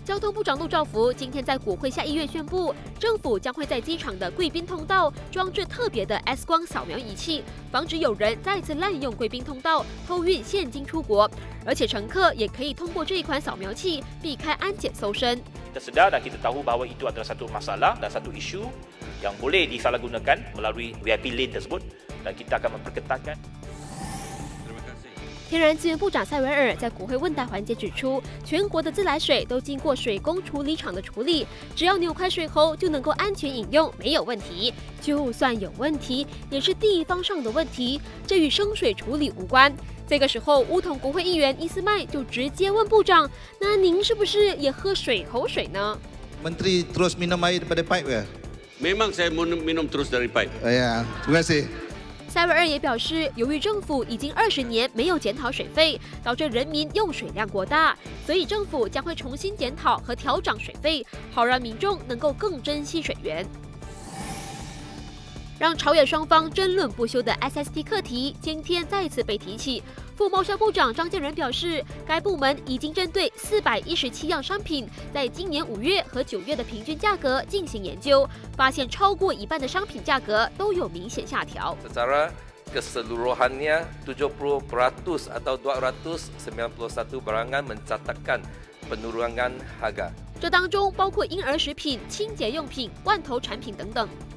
交通部长陆兆福今天在国会下议院宣布，政府将会在机场的贵宾通道装置特别的 X 光扫描仪器，防止有人再次滥用贵宾通道偷运现金出国。而且乘客也可以通过这一款扫描器避开安检搜身。 Kita sedar dan kita tahu bahawa itu adalah satu masalah dan satu isu yang boleh disalahgunakan melalui VIP lane tersebut dan kita akan memperketatkan. 天然资源部长塞维尔在国会问答环节指出，全国的自来水都经过水工处理厂的处理，只要扭开水喉就能够安全饮用，没有问题。就算有问题，也是地方上的问题，这与生水处理无关。这个时候，乌统国会议员伊斯麦就直接问部长：“那您是不是也喝水喉水呢？” Menteri terus minum air daripada pipe ya? Memang saya minum terus dari pipe. Ya, terima kasih. 塞维尔也表示，由于政府已经20年没有检讨水费，导致人民用水量过大，所以政府将会重新检讨和调涨水费，好让民众能够更珍惜水源。让朝野双方争论不休的 SST 课题，今天再次被提起。副贸销部长张建仁表示，该部门已经针对417样商品，在今年5月和9月的平均价格进行研究，发现超过一半的商品价格都有明显下调。 Secara keseluruhannya 70% atau 291 barangan mencatatkan penurunan harga。 这当中包括婴儿食品、清洁用品、罐头产品等等。